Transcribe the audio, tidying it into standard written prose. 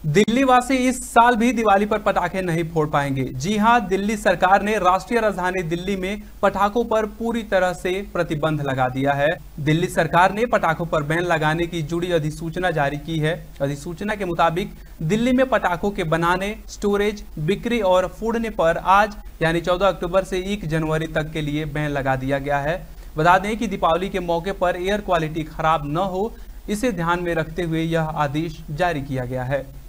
दिल्ली वासी इस साल भी दिवाली पर पटाखे नहीं फोड़ पाएंगे। जी हां, दिल्ली सरकार ने राष्ट्रीय राजधानी दिल्ली में पटाखों पर पूरी तरह से प्रतिबंध लगा दिया है। दिल्ली सरकार ने पटाखों पर बैन लगाने की जुड़ी अधिसूचना जारी की है। अधिसूचना के मुताबिक दिल्ली में पटाखों के बनाने, स्टोरेज, बिक्री और फोड़ने पर आज यानी 14 अक्टूबर से 1 जनवरी तक के लिए बैन लगा दिया गया है। बता दें कि दीपावली के मौके पर एयर क्वालिटी खराब न हो, इसे ध्यान में रखते हुए यह आदेश जारी किया गया है।